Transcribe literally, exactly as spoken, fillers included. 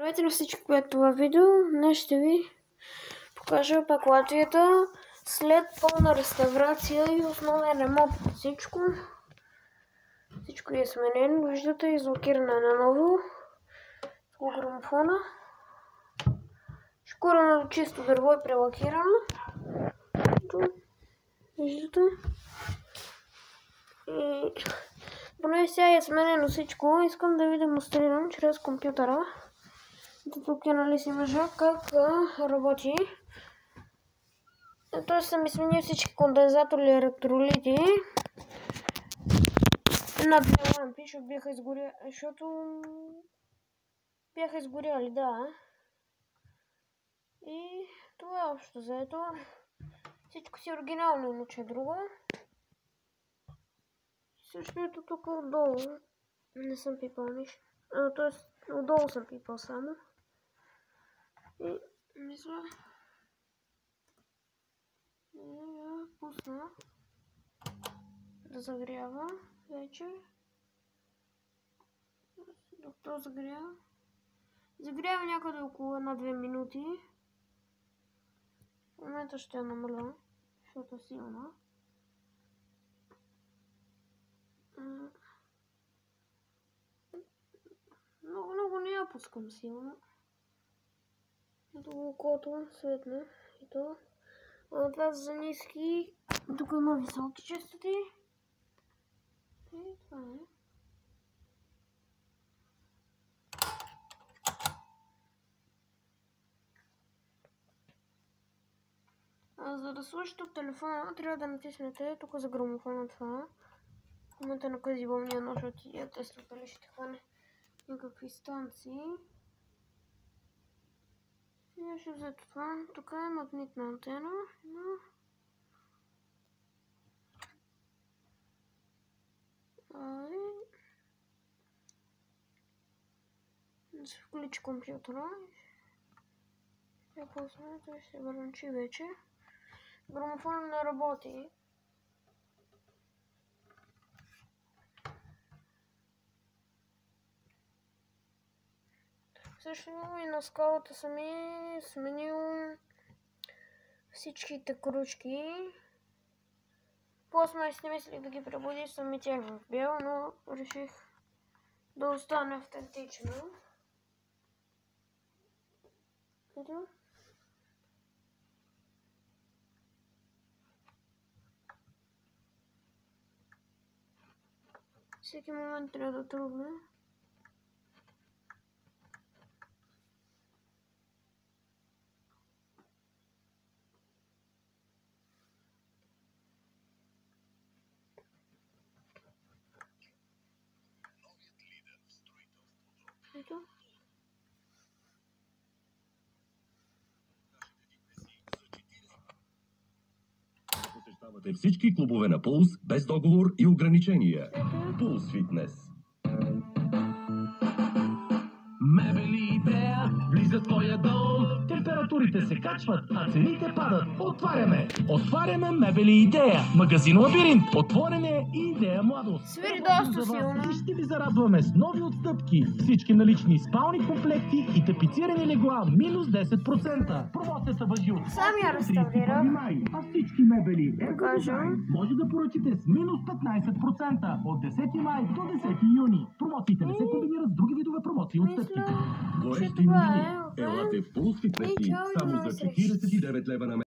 Здравейте на всички, които това видео. Днес ще ви покажа пак Латвията след пълна реставрация и основен ремонт. Всичко Всичко е сменено. Виждате, излакиране на ново. С грамофона. Шкура на чисто дърво е прелакирано. Виждате. И поне сега е сменено всичко. Искам да ви демонстрирам чрез компютъра. Тук е, нали, си мъжа как работи. Той са ми смени всички кондензатори и електролити. На две лампи, защото бяха изгоряли, защото бяха изгоряли, да. И това е общо заето. Всичко си оригинално, иначе друго. Също ето тук отдолу. Не съм пипал нищо. Тоест, отдолу съм пипал само. И мисля... И я пусна да загрява вече. Докато загрява. Загрява някъде около една-две минути. В момента ще я намаля, защото е силна. Много, много не я пускам силно. Ето окото светне. И то. А това за ниски. Тук има високи честоти. И това е. А за да слушате от телефона, трябва да натиснете тук за грамофона това. В момента на къзи вълния нож от я тестват дали ще хване някакви станции. И ще взето това. Тук е магнитна антена. Но... Ай... Да се включи компютъра. Ще пусне, той ще се върнчи вече. Грамофон не работи. Също и на скалата съм и сменил всичките кружки. После си мислих да ги пребудя, съм и тях в бял, но реших да остане автентично. Ето. Всеки момент трябва да тръгне. Ето. Посещавате всички клубове на Пулс без договор и ограничения. Пулс Фитнес. Мебели Идея влиза в твоя дом. Температурите се качват, а цените падат. Отваряме! Отваряме Мебели Идея. Магазин Лабиринт. Отворене и Идея Младост. Свири доста силно. И ще ви зарадваме с нови отстъпки. Всички налични спални комплекти и тапицирани легла минус десет процента. Промоцията важи от Сам я реставрирам. май. А всички мебели Кажем. може да поръчате с минус петнайсет процента от десети май до десети юни. Промоциите не се комбинират с други видове промоции и отстъпки. Гоещи новини. Елате в Пулс Фитнес само за четиридесет и девет лева на месец.